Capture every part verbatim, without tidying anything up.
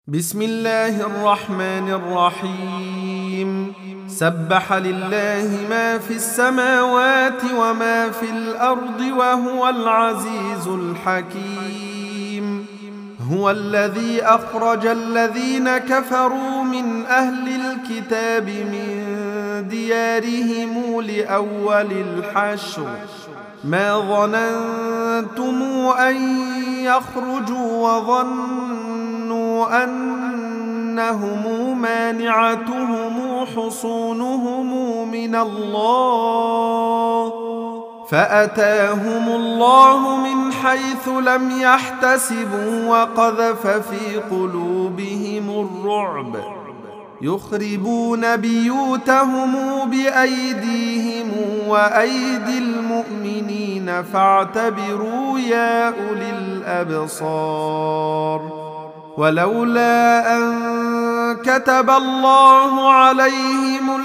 بسم الله الرحمن الرحيم. سبح لله ما في السماوات وما في الأرض وهو العزيز الحكيم. هو الذي أخرج الذين كفروا من أهل الكتاب من ديارهم لأول الحشر ما ظننتم أن يخرجوا وظنوا أنهم مانعتهم حصونهم من الله فأتاهم الله من حيث لم يحتسبوا وقذف في قلوبهم الرعب يخربون بيوتهم بأيديهم وأيدي المؤمنين فاعتبروا يا أولي الأبصار. ولولا أن كتب الله عليهم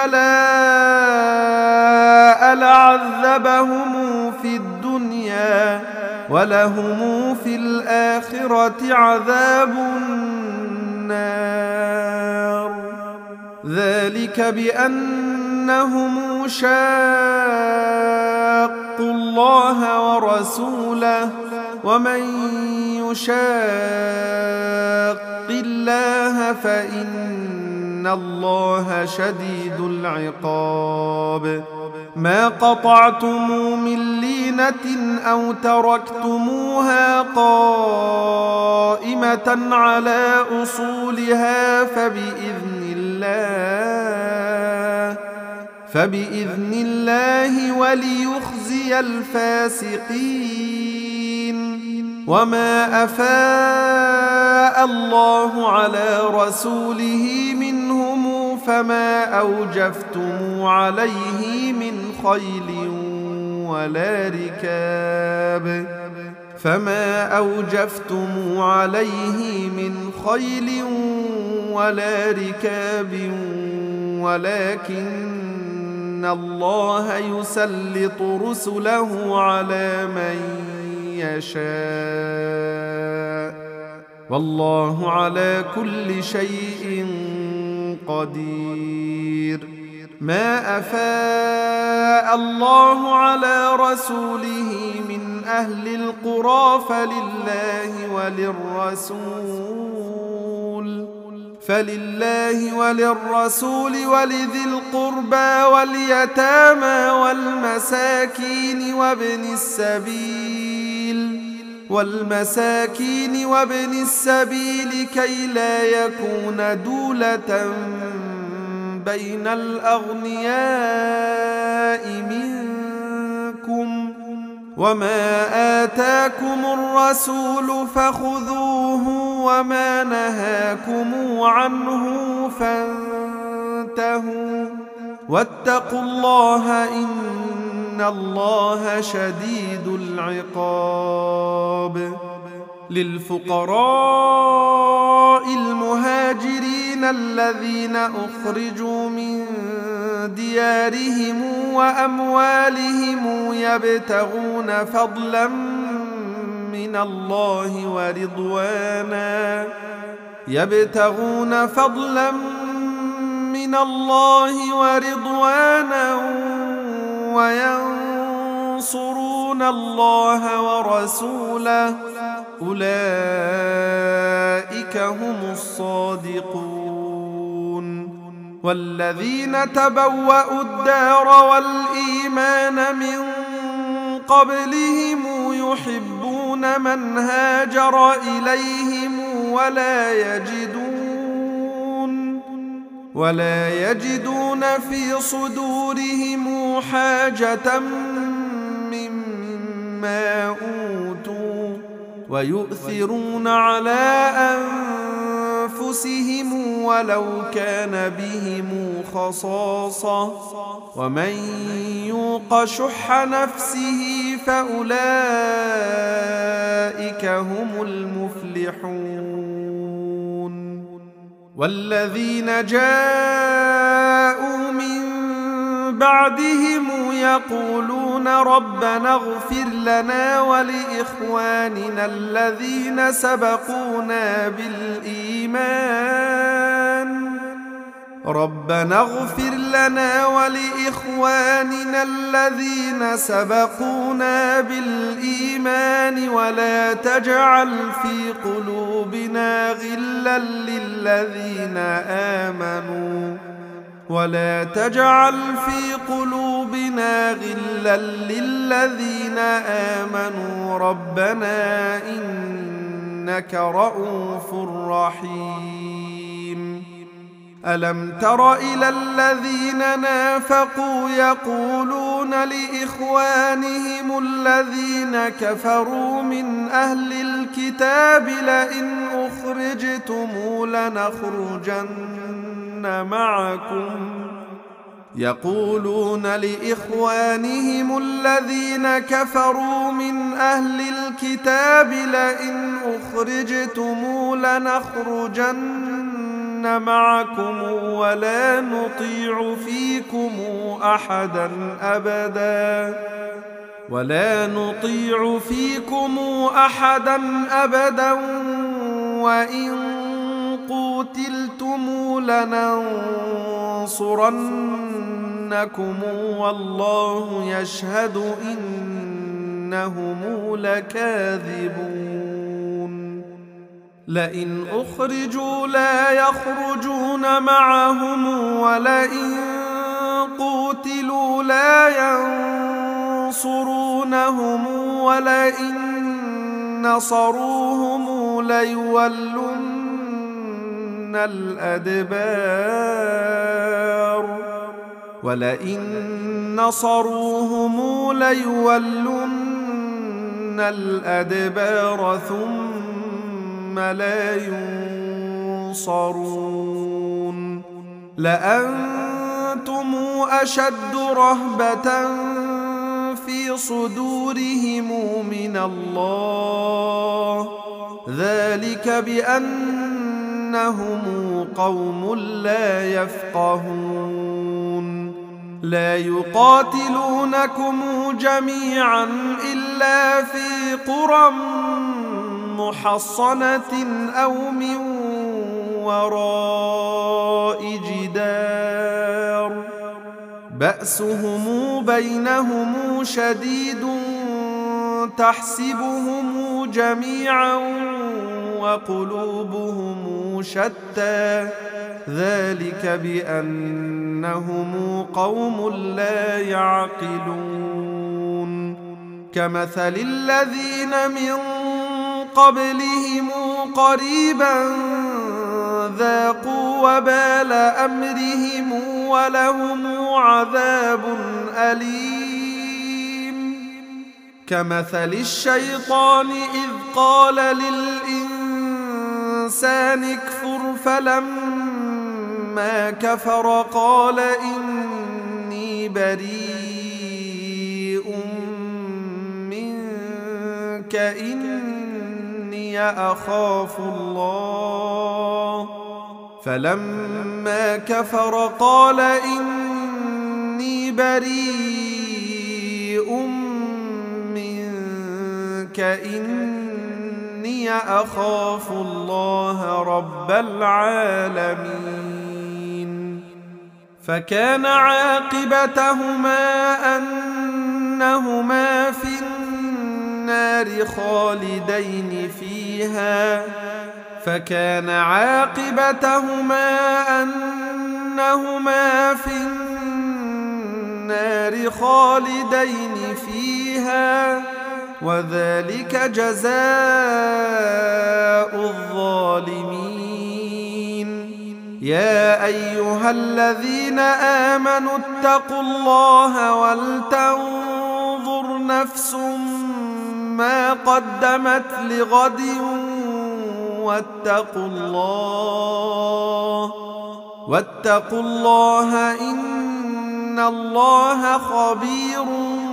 الجلاء لعذبهم في الدنيا ولهم في الآخرة عذاب النار. ذلك بأنهم شاقوا الله ورسوله ومن يشاق الله فإن الله شديد العقاب. ما قطعتم من لينة أو تركتموها قائمة على أصولها فبإذن الله فبإذن الله وليخزي الفاسقين. وما أفاء الله على رسوله منهم فما أوجفتم عليه من خيل ولا ركاب فما أوجفتم عليه من خيل ولا ركاب ولكن الله يسلط رسله على من يشاء والله على كل شيء قدير. ما أفاء الله على رسوله من أهل القرى فلله وللرسول فلله وللرسول ولذي القربى واليتامى والمساكين وابن السبيل والمساكين وابن السبيل كي لا يكون دولة بين الأغنياء منكم. وما آتاكم الرسول فخذوه وما نهاكم عنه فانتهوا واتقوا الله إن الله شديد العقاب. للفقراء المهاجرين الذين أخرجوا من ديارهم وأموالهم يبتغون فضلا من الله ورضوانا يبتغون فضلا من الله ورضوانا وينصرون الله ورسوله أولئك هم الصادقون. والذين تبوأوا الدار والإيمان من قبلهم يحبون من هاجر إليهم ولا يجدون ولا يجدون في صدورهم حاجة مما أوتوا ويؤثرون على أنفسهم ولو كان بهم خصاصة ومن يوق شح نفسه فأولئك هم المفلحون. والذين جاءوا من بعدهم يقولون ربنا اغفر لنا ولإخواننا الذين سبقونا بالإيمان الإيمان ربنا اغفر لنا ولإخواننا الذين سبقونا بالإيمان ولا تجعل في قلوبنا غلا للذين آمنوا ولا تجعل في قلوبنا غلا للذين آمنوا ربنا إنك رؤوف رحيم ألم تر إلى الذين نافقوا يقولون لإخوانهم الذين كفروا من أهل الكتاب لئن أخرجتم لنخرجن معكم يقولون لإخوانهم الذين كفروا من أهل الكتاب لئن أخرجتم لنخرجن معكم ولا نطيع فيكم أحدا أبدا ولا نطيع فيكم أحدا أبدا وإن قوتلتم لننصرنكم والله يشهد إنهم لكاذبون لئن أخرجوا لا يخرجون معهم ولئن قوتلوا لا ينصرونهم ولئن نصروهم ليولن الأدبار ولئن نصروهم ليولن الأدبار ثم لا ينصرون لأنتم أشد رهبة في صدورهم من الله ذلك بأنهم قوم لا يفقهون لا يقاتلونكم جميعا إلا في قرى محصنة أو من وراء جدار بأسهم بينهم شديد تحسبهم جميعا وقلوبهم شتى ذلك بأنهم قوم لا يعقلون كمثل الذين من قبلهم قريبا ذاقوا وبال أمرهم ولهم عذاب أليم كمثل الشيطان إذ قال للإنسان اكفر فلما كفر قال إني بريء منك إني أخاف الله فلما كفر قال إني بريء منك إني أخاف الله رب العالمين فكان عاقبتهما أنهما في النار خالدين فيها فكان عاقبتهما أنهما في النار خالدين فيها وذلك جزاء الظالمين يا أيها الذين آمنوا اتقوا الله ولتنظر نفس ما قدمت لغد واتقوا الله واتقوا الله إن الله خبير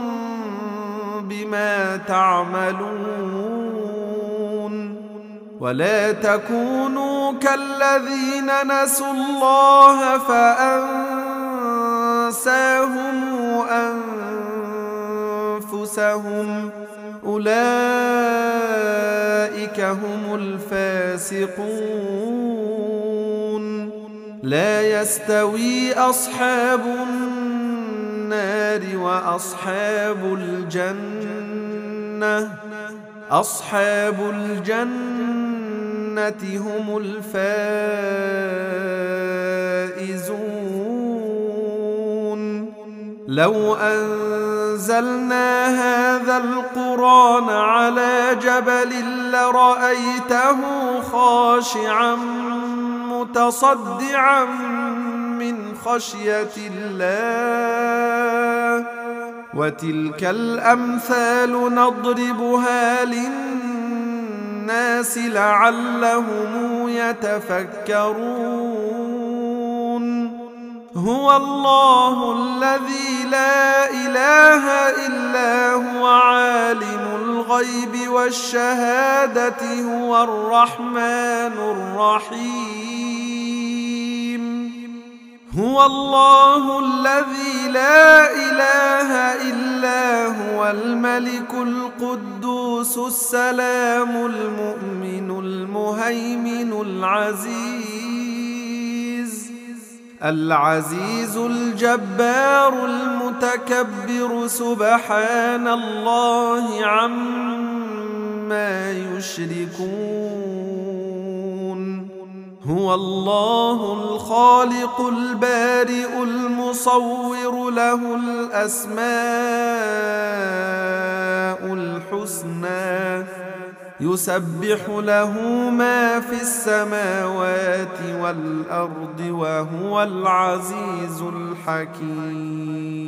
بما تعملون ولا تكونوا كالذين نسوا الله فأنساهم أنفسهم أولئك هم الفاسقون لا يستوي أصحاب النار وأصحاب الجنة أصحاب الجنة هم الفائزون. لو أنزلنا هذا القرآن على جبل لرأيته خاشعا متصدعا من خشية الله. وتلك الأمثال نضربها للناس لعلهم يتفكرون. هو الله الذي لا إله إلا هو عالم الغيب والشهادة هو الرحمن الرحيم. هو الله الذي لا إله إلا هو الملك القدوس السلام المؤمن المهيمن العزيز العزيز الجبار المتكبر سبحان الله عما يشركون. هو الله الخالق البارئ المصور له الأسماء الحسنى يسبح له ما في السماوات والأرض وهو العزيز الحكيم.